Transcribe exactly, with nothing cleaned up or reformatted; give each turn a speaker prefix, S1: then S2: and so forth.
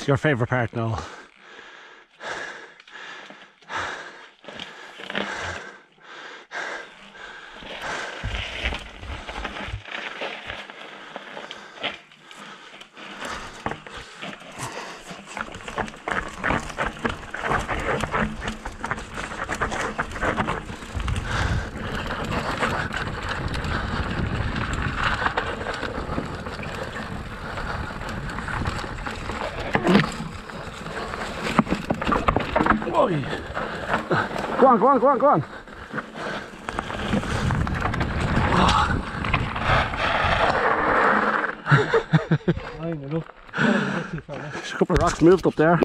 S1: your favourite part, Noel? Go on, go on, go on, go on.
S2: I know.
S1: There's a couple of rocks moved up there.